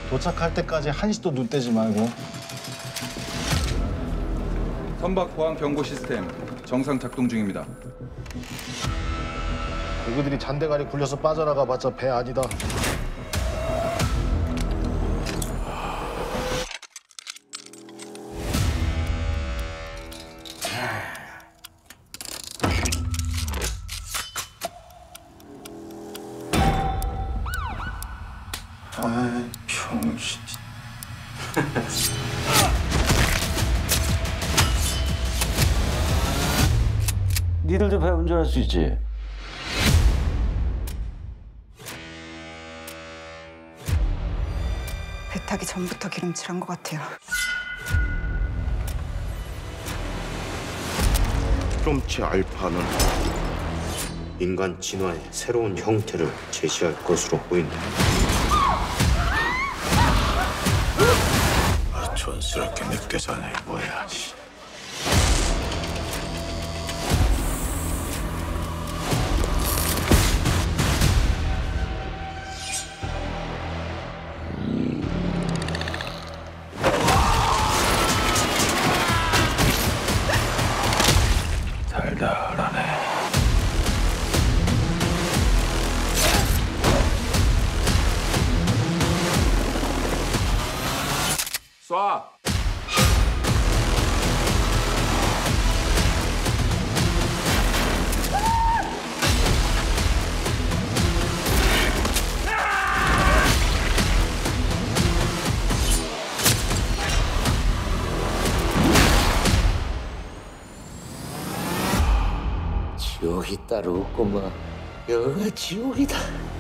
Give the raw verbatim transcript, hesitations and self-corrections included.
도착할 때까지 한시도 눈 떼지 말고. 선박 보안 경고 시스템 정상 작동 중입니다. 애기들이 잔대가리 굴려서 빠져나가 봤자 배 아니다. 아이, 병신. 니들도 배 운전할 수 있지? 배 타기 전부터 기름칠한 것 같아요. 프롬치 알파는 인간 진화의 새로운 형태를 제시할 것으로 보인다. 아, 촌스럽게 늦게 자네 뭐야. 달달하네. 쏴! 지옥이 따로 없구만. 여기가 지옥이다.